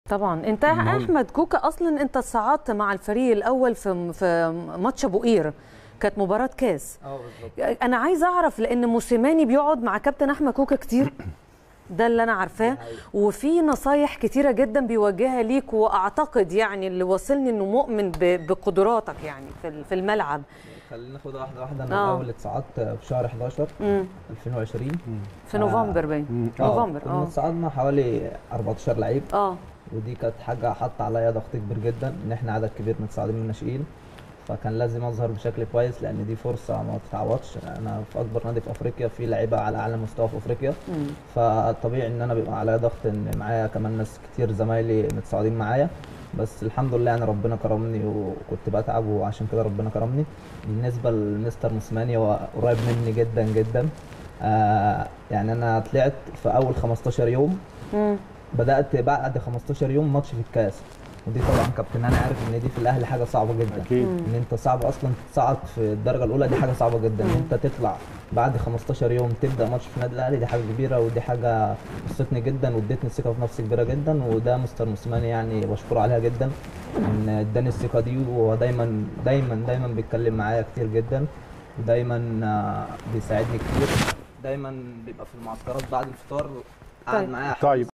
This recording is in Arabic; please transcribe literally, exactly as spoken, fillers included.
طبعا انت احمد كوكا اصلا انت صعدت مع الفريق الاول في في ماتش ابو قير، كانت مباراه كاس. اه بالظبط. انا عايز اعرف لان موسيماني بيقعد مع كابتن احمد كوكا كتير، ده اللي انا عارفاه، وفي نصايح كتيره جدا بيوجهها ليك، واعتقد يعني اللي وصلني انه مؤمن بقدراتك يعني في في الملعب. خلينا ناخد واحده واحده. انا الاول اتصعدت في شهر حداشر ألفين وعشرين في نوفمبر باين نوفمبر. كنا اتصعدنا حوالي أربعتاشر لعيب. اه ودي كانت حاجه حط عليا ضغط كبير جدا ان احنا عدد كبير متصاعدين من الناشئين، فكان لازم اظهر بشكل كويس لان دي فرصه ما تتعوضش. انا في اكبر نادي في افريقيا، في لعيبه على اعلى مستوى في افريقيا، مم. فطبيعي ان انا بيبقى عليا ضغط ان معايا كمان ناس كتير زمايلي متصاعدين معايا. بس الحمد لله يعني ربنا كرمني وكنت بتعب وعشان كده ربنا كرمني. بالنسبه لمستر موسيماني هو قريب مني جدا جدا. آه يعني انا طلعت في اول خمستاشر يوم. مم. بدات بعد خمستاشر يوم ماتش في الكاس، ودي طبعا كابتن انا عارف ان دي في الاهلي حاجه صعبه جدا. اكيد ان انت صعب اصلا تصعد في الدرجه الاولى، دي حاجه صعبه جدا. ان انت تطلع بعد خمستاشر يوم تبدا ماتش في النادي الاهلي، دي حاجه كبيره، ودي حاجه بسطتني جدا وادتني ثقه في نفسي كبيره جدا. وده مستر موسيماني يعني بشكره عليها جدا ان اداني الثقه دي. وهو دايما دايما دايما بيتكلم معايا كتير جدا، ودايما بيساعدني كتير. دايما بيبقى في المعسكرات بعد الفطار قاعد معايا. طيب